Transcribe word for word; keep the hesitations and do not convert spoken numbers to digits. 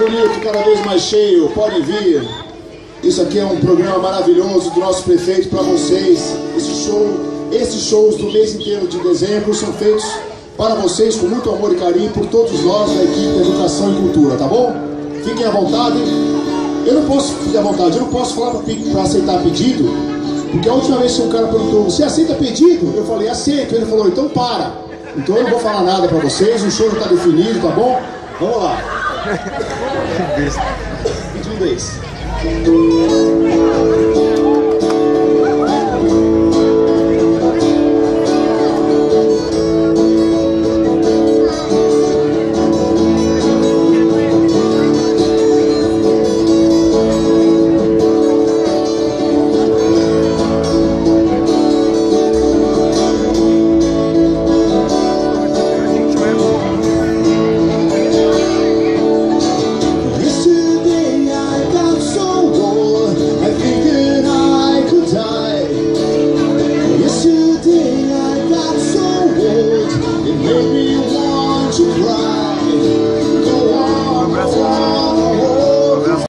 bonito, cada vez mais cheio, podem vir. Isso aqui é um programa maravilhoso do nosso prefeito para vocês. Esse show, esses shows do mês inteiro de dezembro são feitos para vocês com muito amor e carinho por todos nós da equipe de Educação e Cultura, tá bom? Fiquem à vontade. Eu não posso ficar à vontade, eu não posso falar para aceitar pedido, porque a última vez que um cara perguntou, você aceita pedido? Eu falei, aceito. Ele falou, então para. Então eu não vou falar nada para vocês, o show já está definido, tá bom? Vamos lá. Pedido desse.